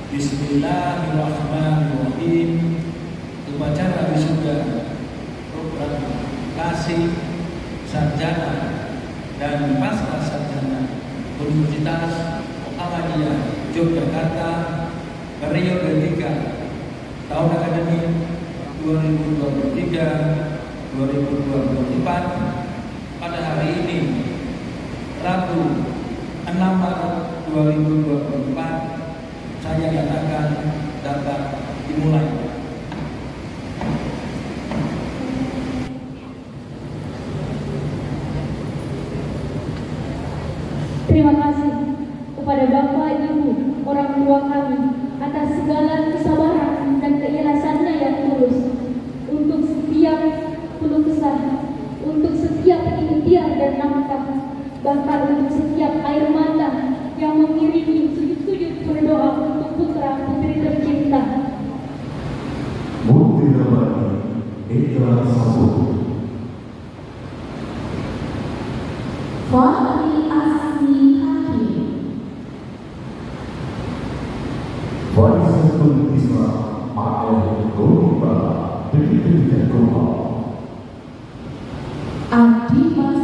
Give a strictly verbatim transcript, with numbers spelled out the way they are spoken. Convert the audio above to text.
Bismillahirrahmanirrahim. Upacara wisuda program kasih sarjana dan pasca sarjana Universitas Muhammadiyah Yogyakarta periode tiga tahun akademik dua ribu dua puluh tiga dua ribu dua puluh empat pada hari ini Rabu enam Maret dua ribu dua puluh empat saya nyatakan dapat dimulai. Terima kasih kepada Bapak Ibu orang tua kami atas segala kesabaran dan keikhlasannya yang tulus untuk setiap keluh kesah, untuk setiap ikhtiar dan nafkah, bahkan untuk setiap air mata yang mengiringi sujud-sujud berdoa untuk putra putri tercinta. Murti Damani Eka Saputra Fahri Asmi Hakim, Warisatul Islam Ma'al Gomba Pendidikan Gomba Adi Mas